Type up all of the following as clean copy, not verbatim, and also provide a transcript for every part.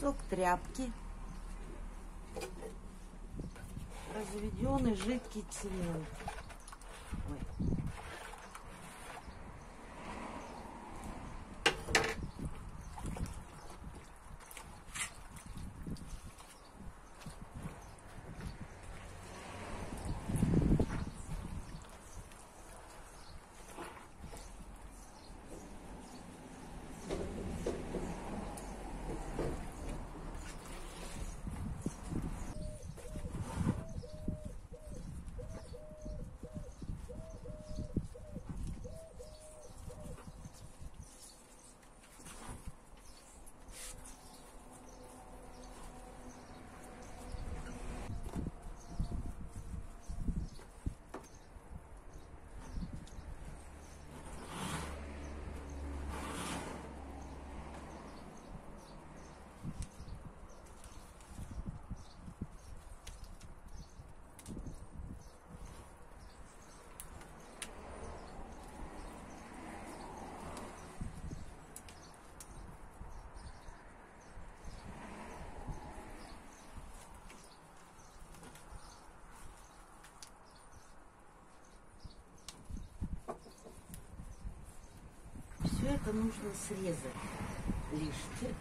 кусок тряпки, разведенный жидкий цемент. Ой. Все это нужно срезать лишнее.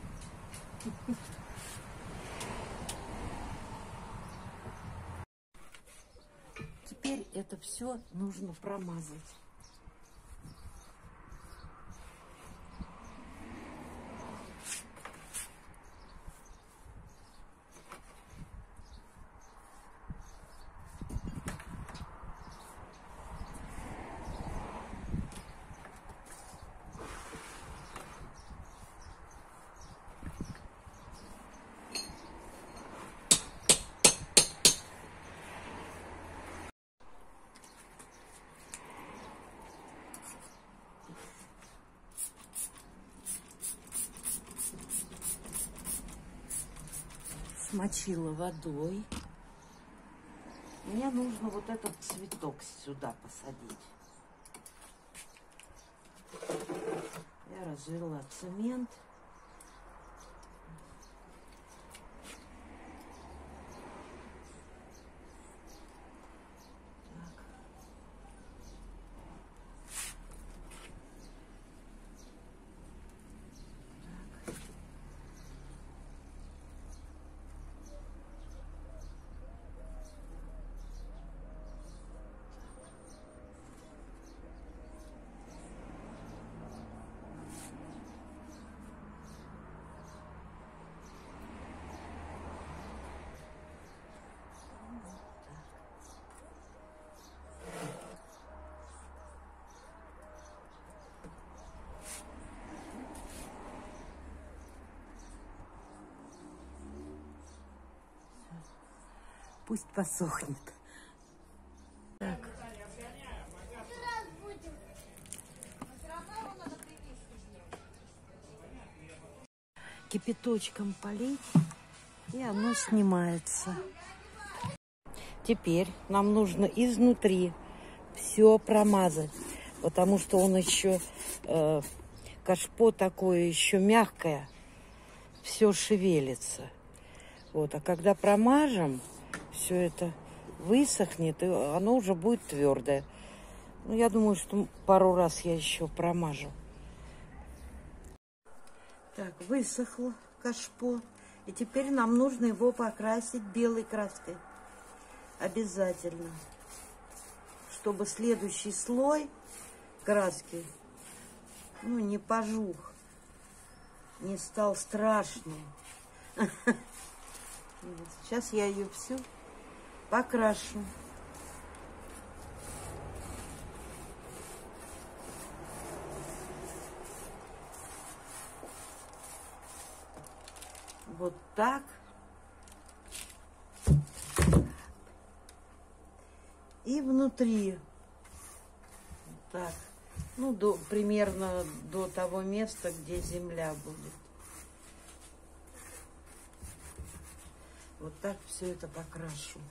Теперь это все нужно промазать. Смочила водой. Мне нужно вот этот цветок сюда посадить. Я разлила цемент. Пусть посохнет. Так. Кипяточком полить, и оно снимается. Теперь нам нужно изнутри все промазать, потому что он еще, кашпо такое еще мягкое, все шевелится. Вот, а когда промажем, все это высохнет, и оно уже будет твердое. Ну, я думаю, что пару раз я еще промажу. Так, высохло кашпо. И теперь нам нужно его покрасить белой краской. Обязательно. Чтобы следующий слой краски, ну, не пожух, не стал страшным. Сейчас я ее всю покрашу. Вот так. И внутри. Вот так. Ну, примерно до того места, где земля будет. Вот так все это покрашу.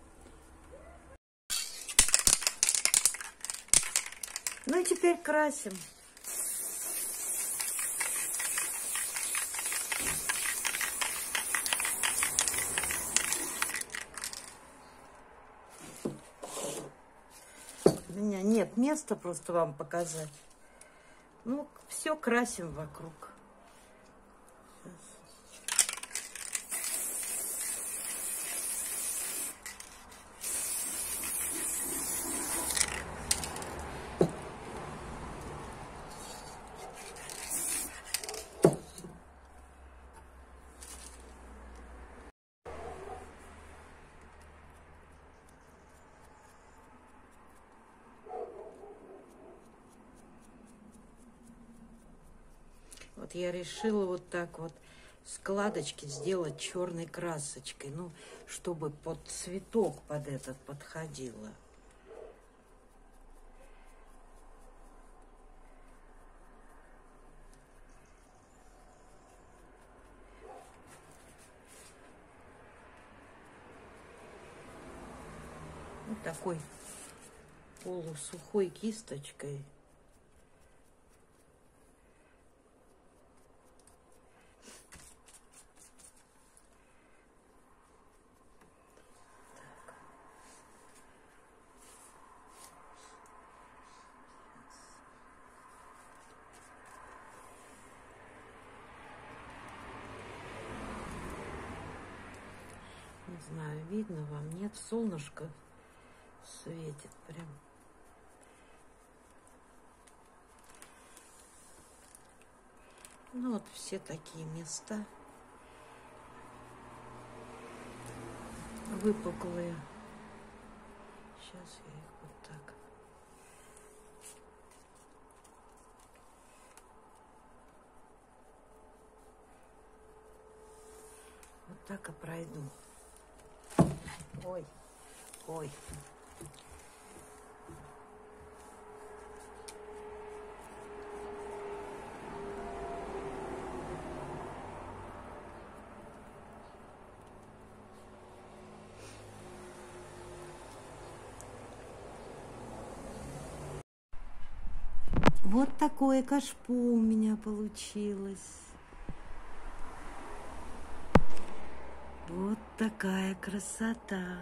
Ну и теперь красим. меня нет места просто вам показать. Ну, все красим вокруг. Вот я решила вот так вот складочки сделать черной красочкой, ну, чтобы под цветок под этот подходило. Вот такой полусухой кисточкой. Не знаю, видно вам, нет, солнышко светит прям. Ну вот все такие места выпуклые. Сейчас я их вот так. Вот так и пройду. Ой, ой. Вот такое кашпо у меня получилось. Вот такая красота.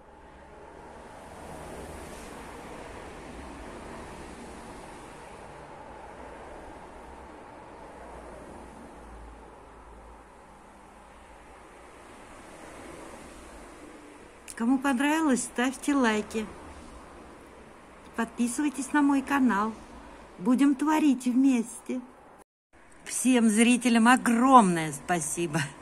Кому понравилось, ставьте лайки. Подписывайтесь на мой канал. Будем творить вместе. Всем зрителям огромное спасибо.